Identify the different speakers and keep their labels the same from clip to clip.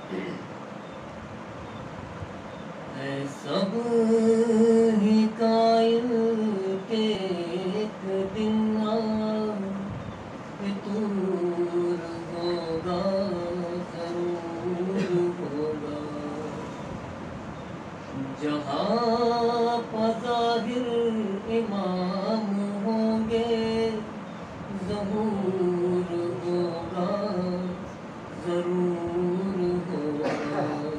Speaker 1: اے سب ہی قائل کے ایک دن فطور ہوگا، ضرور ہوگا۔ جہاں بظاہر امام ہوں گے، ظہور ہوگا، ضرور ہوگا۔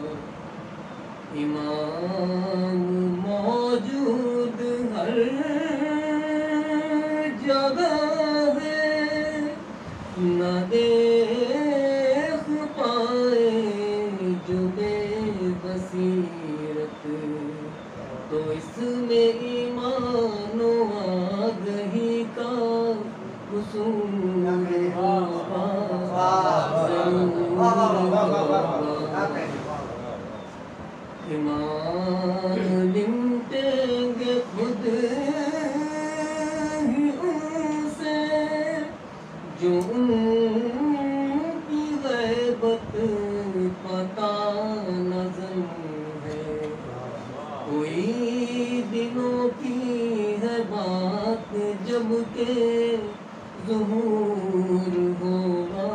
Speaker 1: امام موجود ہر جگہ ہے، نہ دیکھ پائے جو بے بصیرت، تو اس میں ایمان و آگہی کا قصور ہوگا، ضرور ہوگا۔ ایمان نمٹیں گے خود ہی ان سے، جو ان کی غیبت پتہ نظر ہے۔ کوئی دنوں کی ہے بات جب کہ ظہور ہوگا،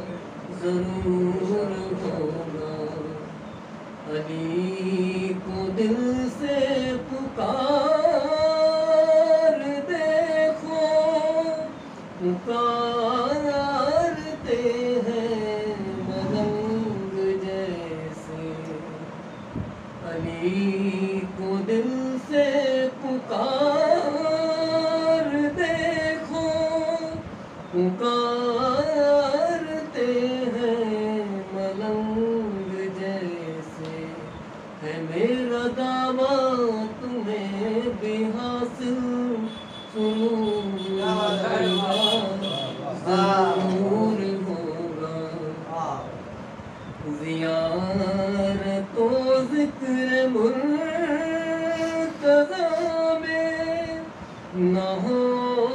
Speaker 1: ضرور ہوگا۔ علی کو دل سے پکار دیکھو، پکارتے ہیں ملنگ جیسے۔ علی کو دل سے پکار دیکھو، پکارتے ہیں ملنگ جیسے۔ ہے میرا دعویٰ تمہیں بھی حاصل، سنو ضرور ہوگا۔ زیارت و ذکر مرتضیٰ میں نہ ہو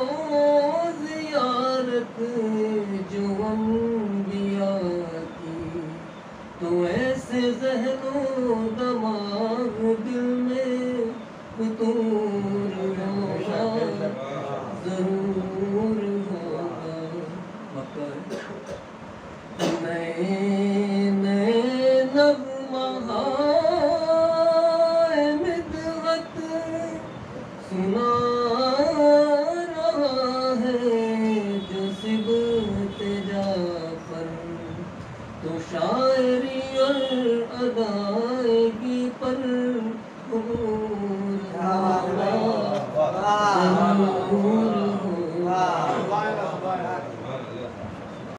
Speaker 1: زیارت جو انبیاء کی، تو ایسے ذہن و دماغ دل میں فطور ہوگا، ضرور ہوگا۔ نئے نئے نغمہائے مدحت سنا رہا ہے جو صبت جعفر، تو شاعری اور ادائیگی پر غرور ہوگا، ضرور